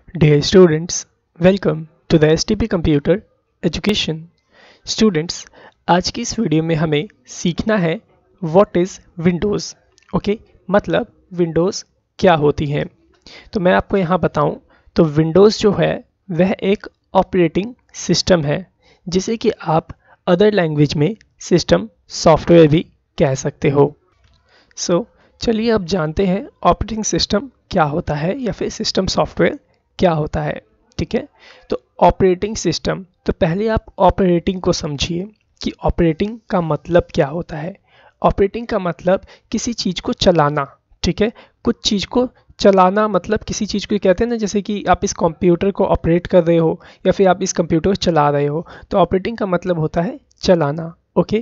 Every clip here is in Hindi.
Dear students, welcome to the STP Computer Education. Students, आज की इस वीडियो में हमें सीखना है व्हाट इज़ विंडोज़। ओके, मतलब विंडोज़ क्या होती हैं। तो मैं आपको यहाँ बताऊँ तो विंडोज़ जो है वह एक ऑपरेटिंग सिस्टम है, जिसे कि आप अदर लैंग्वेज में सिस्टम सॉफ्टवेयर भी कह सकते हो। चलिए अब जानते हैं ऑपरेटिंग सिस्टम क्या होता है या फिर सिस्टम सॉफ्टवेयर क्या होता है। ठीक है, तो ऑपरेटिंग सिस्टम, तो पहले आप ऑपरेटिंग को समझिए कि ऑपरेटिंग का मतलब क्या होता है। ऑपरेटिंग का मतलब किसी चीज़ को चलाना। ठीक है, कुछ चीज़ को चलाना मतलब किसी चीज़ को कहते हैं ना, जैसे कि आप इस कंप्यूटर को ऑपरेट कर रहे हो या फिर आप इस कंप्यूटर को चला रहे हो, तो ऑपरेटिंग का मतलब होता है चलाना। ओके,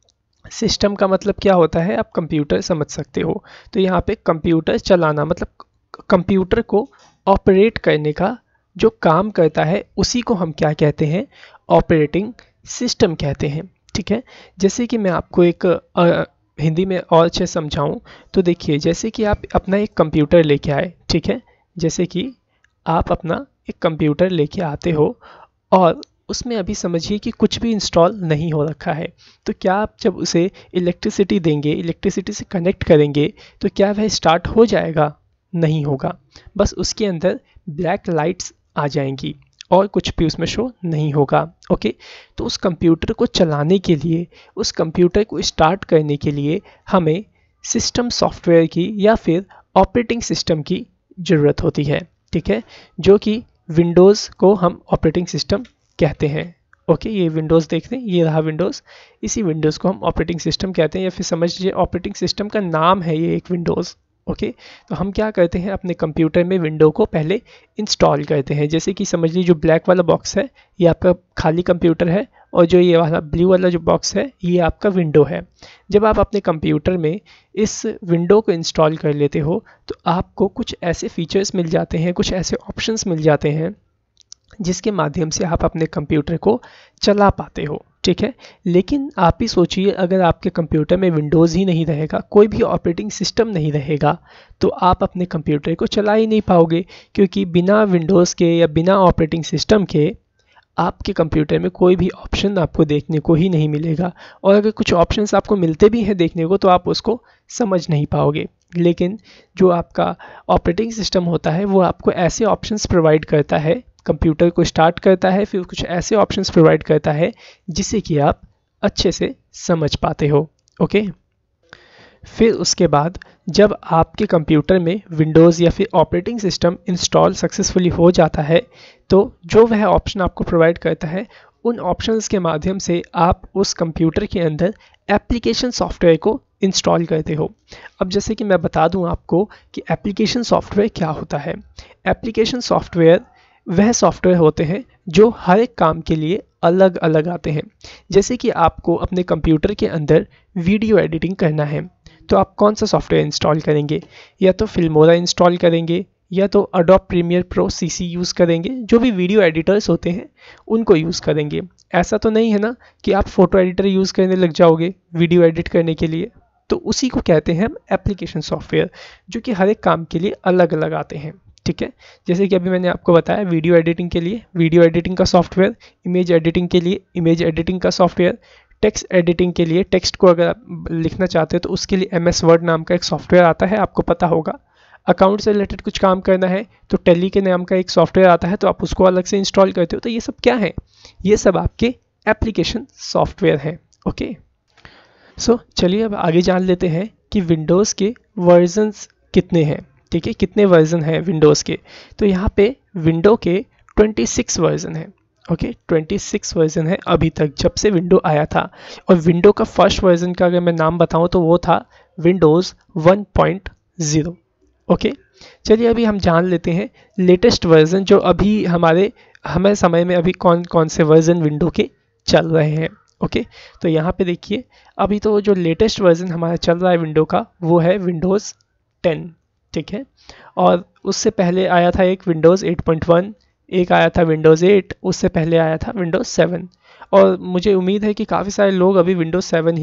सिस्टम का मतलब क्या होता है आप कंप्यूटर समझ सकते हो। तो यहाँ पे कंप्यूटर चलाना मतलब कंप्यूटर को ऑपरेट करने का जो काम करता है उसी को हम क्या कहते हैं, ऑपरेटिंग सिस्टम कहते हैं। ठीक है, जैसे कि मैं आपको एक हिंदी में और अच्छे समझाऊं तो देखिए, जैसे कि आप अपना एक कंप्यूटर लेके आए। ठीक है, जैसे कि आप अपना एक कंप्यूटर लेके आते हो और उसमें अभी समझिए कि कुछ भी इंस्टॉल नहीं हो रखा है, तो क्या आप जब उसे इलेक्ट्रिसिटी देंगे, इलेक्ट्रिसिटी से कनेक्ट करेंगे, तो क्या वह स्टार्ट हो जाएगा? नहीं होगा। बस उसके अंदर ब्लैक लाइट्स आ जाएंगी और कुछ भी उसमें शो नहीं होगा। ओके, तो उस कंप्यूटर को चलाने के लिए, उस कंप्यूटर को स्टार्ट करने के लिए हमें सिस्टम सॉफ्टवेयर की या फिर ऑपरेटिंग सिस्टम की ज़रूरत होती है। ठीक है, जो कि विंडोज़ को हम ऑपरेटिंग सिस्टम कहते हैं। ओके, ये विंडोज़ देख रहे हैं, ये रहा विंडोज़, इसी विंडोज़ को हम ऑपरेटिंग सिस्टम कहते हैं, या फिर समझ लीजिए ऑपरेटिंग सिस्टम का नाम है ये एक विंडोज़। ओके, तो हम क्या करते हैं, अपने कंप्यूटर में विंडो को पहले इंस्टॉल करते हैं। जैसे कि समझ लीजिए जो ब्लैक वाला बॉक्स है ये आपका खाली कंप्यूटर है, और जो ये वाला ब्लू वाला जो बॉक्स है ये आपका विंडो है। जब आप अपने कंप्यूटर में इस विंडो को इंस्टॉल कर लेते हो तो आपको कुछ ऐसे फीचर्स मिल जाते हैं, कुछ ऐसे ऑप्शंस मिल जाते हैं जिसके माध्यम से आप अपने कंप्यूटर को चला पाते हो। ठीक है, लेकिन आप ही सोचिए, अगर आपके कंप्यूटर में विंडोज़ ही नहीं रहेगा, कोई भी ऑपरेटिंग सिस्टम नहीं रहेगा, तो आप अपने कंप्यूटर को चला ही नहीं पाओगे, क्योंकि बिना विंडोज़ के या बिना ऑपरेटिंग सिस्टम के आपके कंप्यूटर में कोई भी ऑप्शन आपको देखने को ही नहीं मिलेगा। और अगर कुछ ऑप्शंस आपको मिलते भी हैं देखने को, तो आप उसको समझ नहीं पाओगे। लेकिन जो आपका ऑपरेटिंग सिस्टम होता है वो आपको ऐसे ऑप्शंस प्रोवाइड करता है, कंप्यूटर को स्टार्ट करता है, फिर कुछ ऐसे ऑप्शंस प्रोवाइड करता है जिससे कि आप अच्छे से समझ पाते हो। ओके, फिर उसके बाद जब आपके कंप्यूटर में विंडोज़ या फिर ऑपरेटिंग सिस्टम इंस्टॉल सक्सेसफुली हो जाता है, तो जो वह ऑप्शन आपको प्रोवाइड करता है, उन ऑप्शंस के माध्यम से आप उस कंप्यूटर के अंदर एप्लीकेशन सॉफ्टवेयर को इंस्टॉल करते हो। अब जैसे कि मैं बता दूं आपको कि एप्लीकेशन सॉफ्टवेयर क्या होता है। एप्लीकेशन सॉफ्टवेयर वह सॉफ्टवेयर होते हैं जो हर एक काम के लिए अलग अलग आते हैं। जैसे कि आपको अपने कंप्यूटर के अंदर वीडियो एडिटिंग करना है, तो आप कौन सा सॉफ्टवेयर इंस्टॉल करेंगे? या तो फिल्मोरा इंस्टॉल करेंगे, या तो Adobe Premiere Pro CC use करेंगे। जो भी वीडियो एडिटर्स होते हैं उनको यूज़ करेंगे। ऐसा तो नहीं है ना कि आप फ़ोटो एडिटर यूज़ करने लग जाओगे वीडियो एडिट करने के लिए। तो उसी को कहते हैं हम एप्लीकेशन सॉफ्टवेयर, जो कि हर एक काम के लिए अलग अलग आते हैं। ठीक है, जैसे कि अभी मैंने आपको बताया, वीडियो एडिटिंग के लिए वीडियो एडिटिंग का सॉफ्टवेयर, इमेज एडिटिंग के लिए इमेज एडिटिंग का सॉफ्टवेयर, टेक्स्ट एडिटिंग के लिए, टेक्स्ट को अगर आप लिखना चाहते हो तो उसके लिए MS वर्ड नाम का एक सॉफ्टवेयर आता है, आपको पता होगा। अकाउंट से रिलेटेड कुछ काम करना है तो टैली के नाम का एक सॉफ्टवेयर आता है, तो आप उसको अलग से इंस्टॉल करते हो। तो ये सब क्या है? ये सब आपके एप्लीकेशन सॉफ्टवेयर हैं। ओके, चलिए अब आगे जान लेते हैं कि विंडोज़ के वर्जन्स कितने हैं। ठीक है, कितने वर्जन हैं विंडोज़ के? तो यहाँ पे विंडो के 26 वर्जन हैं। ओके, 26 वर्जन है अभी तक जब से विंडो आया था। और विंडो का फर्स्ट वर्जन का अगर मैं नाम बताऊं तो वो था विंडोज़ 1.0। ओके, चलिए अभी हम जान लेते हैं लेटेस्ट वर्जन, जो अभी हमें समय में अभी कौन कौन से वर्जन विंडो के चल रहे हैं। ओके, तो यहाँ पे देखिए, अभी तो जो लेटेस्ट वर्जन हमारा चल रहा है विंडो का वो है विंडोज़ 10। ठीक है, और उससे पहले आया था एक विंडोज़ 8.1, एक आया था विंडोज़ 8, उससे पहले आया था विंडोज़ 7। और मुझे उम्मीद है कि काफ़ी सारे लोग अभी विंडोज़ 7 ही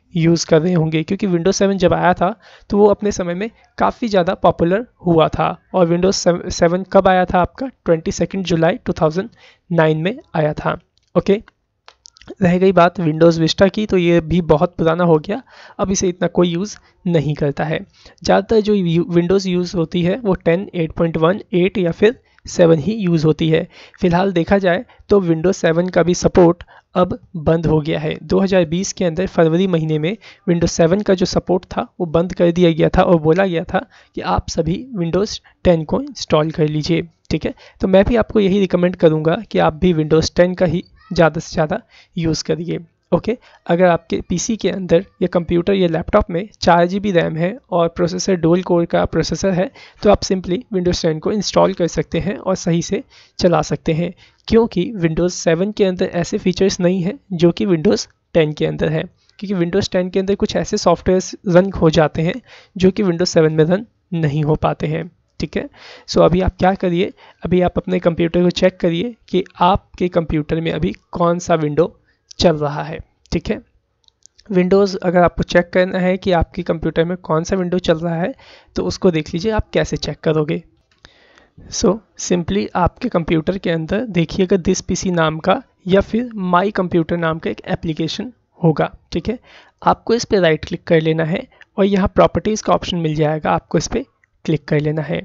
यूज़ कर रहे होंगे, क्योंकि विंडोज़ 7 जब आया था तो वो अपने समय में काफ़ी ज़्यादा पॉपुलर हुआ था। और विंडोज़ 7 कब आया था आपका? 22 जुलाई 2009 में आया था। ओके, रह गई बात विंडोज़ विस्टा की, तो ये भी बहुत पुराना हो गया, अब इसे इतना कोई यूज़ नहीं करता है। ज़्यादातर जो विंडोज़ यूज़ होती है वो 10, 8.1, 8 या फिर 7 ही यूज़ होती है। फिलहाल देखा जाए तो विंडोज़ 7 का भी सपोर्ट अब बंद हो गया है। 2020 के अंदर फरवरी महीने में विंडोज़ 7 का जो सपोर्ट था वो बंद कर दिया गया था और बोला गया था कि आप सभी विंडोज़ 10 को इंस्टॉल कर लीजिए। ठीक है, तो मैं भी आपको यही रिकमेंड करूँगा कि आप भी विंडोज़ 10 का ही ज़्यादा से ज़्यादा यूज़ करिए। ओके, अगर आपके पीसी के अंदर या कंप्यूटर या लैपटॉप में 4 GB रैम है और प्रोसेसर डुअल कोर का प्रोसेसर है, तो आप सिंपली विंडोज़ 10 को इंस्टॉल कर सकते हैं और सही से चला सकते हैं, क्योंकि विंडोज़ 7 के अंदर ऐसे फीचर्स नहीं हैं जो कि विंडोज़ 10 के अंदर है। क्योंकि विंडोज़ 10 के अंदर कुछ ऐसे सॉफ्टवेयर रन हो जाते हैं जो कि विंडोज़ 7 में रन नहीं हो पाते हैं। ठीक है, सो अभी आप क्या करिए, अभी आप अपने कंप्यूटर को चेक करिए कि आपके कंप्यूटर में अभी कौन सा विंडो चल रहा है। ठीक है, विंडोज़ अगर आपको चेक करना है कि आपके कंप्यूटर में कौन सा विंडो चल रहा है तो उसको देख लीजिए आप कैसे चेक करोगे। सो सिंपली आपके कंप्यूटर के अंदर देखिएगा दिस पीसी नाम का या फिर माई कंप्यूटर नाम का एक एप्लीकेशन होगा। ठीक है, आपको इस पर राइट क्लिक कर लेना है और यहाँ प्रॉपर्टीज़ का ऑप्शन मिल जाएगा, आपको इस पर क्लिक कर लेना है।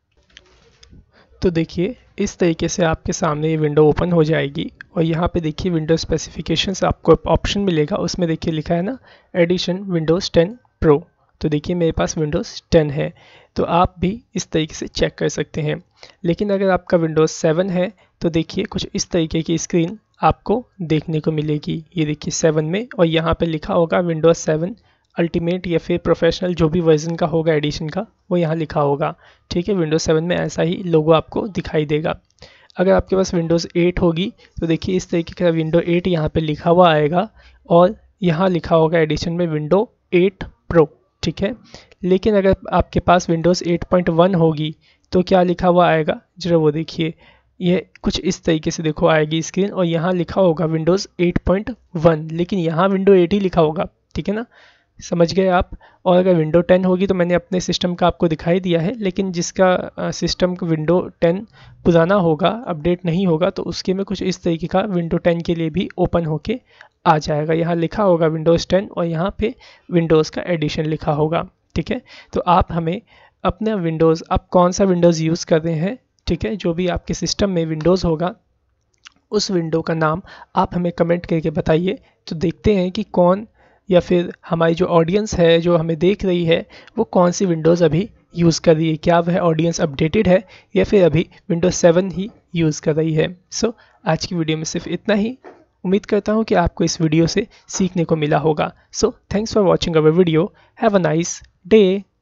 तो देखिए इस तरीके से आपके सामने ये विंडो ओपन हो जाएगी और यहाँ पे देखिए विंडो स्पेसिफिकेशंस आपको ऑप्शन मिलेगा, उसमें देखिए लिखा है ना एडिशन विंडोज़ 10 प्रो। तो देखिए मेरे पास विंडोज़ 10 है, तो आप भी इस तरीके से चेक कर सकते हैं। लेकिन अगर आपका विंडोज़ 7 है तो देखिए कुछ इस तरीके की स्क्रीन आपको देखने को मिलेगी। ये देखिए 7 में, और यहाँ पे लिखा होगा विंडोज़ 7 अल्टीमेट या फिर प्रोफेशनल, जो भी वर्जन का होगा एडिशन का वो यहाँ लिखा होगा। ठीक है, विंडोज़ 7 में ऐसा ही लोगो आपको दिखाई देगा। अगर आपके पास विंडोज़ 8 होगी तो देखिए इस तरीके का विंडो 8 यहाँ पे लिखा हुआ आएगा और यहाँ लिखा होगा एडिशन में विंडो 8 प्रो। ठीक है, लेकिन अगर आपके पास विंडोज़ 8.1 होगी तो क्या लिखा हुआ आएगा, जरा वो देखिए, ये कुछ इस तरीके से देखो आएगी स्क्रीन और यहाँ लिखा होगा विंडोज़ 8.1, लेकिन यहाँ विंडो 8 ही लिखा होगा। ठीक है ना, समझ गए आप। और अगर विंडो 10 होगी तो मैंने अपने सिस्टम का आपको दिखाई दिया है, लेकिन जिसका सिस्टम का विंडो 10 पुराना होगा, अपडेट नहीं होगा, तो उसके में कुछ इस तरीके का विंडो 10 के लिए भी ओपन होके आ जाएगा। यहाँ लिखा होगा विंडोज़ 10 और यहाँ पे विंडोज़ का एडिशन लिखा होगा। ठीक है, तो आप हमें अपना विंडोज़, आप कौन सा विंडोज़ यूज़ कर रहे हैं, ठीक है, जो भी आपके सिस्टम में विंडोज़ होगा उस विंडो का नाम आप हमें कमेंट करके बताइए। तो देखते हैं कि कौन, या फिर हमारी जो ऑडियंस है जो हमें देख रही है वो कौन सी विंडोज़ अभी यूज़ कर रही है, क्या वह ऑडियंस अपडेटेड है या फिर अभी विंडोज़ 7 ही यूज़ कर रही है। सो आज की वीडियो में सिर्फ इतना ही। उम्मीद करता हूँ कि आपको इस वीडियो से सीखने को मिला होगा। So thanks for watching our video. Have a nice day.